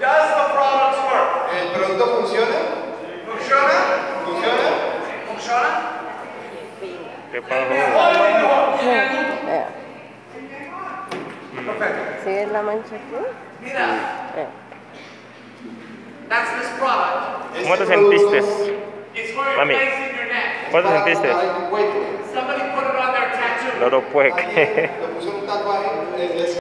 Does the product work? ¿El producto funciona? Funciona? ¿Funciona? Funciona? ¿Qué pasó? Perfecto. ¿Sigue la mancha aquí? Mira. That's this product. ¿Cómo te sentiste? It's for your Mami, face and your neck. ¿cómo te sentiste? Somebody put it on their tattoo. No lo puede Lo puso en un tatuaje.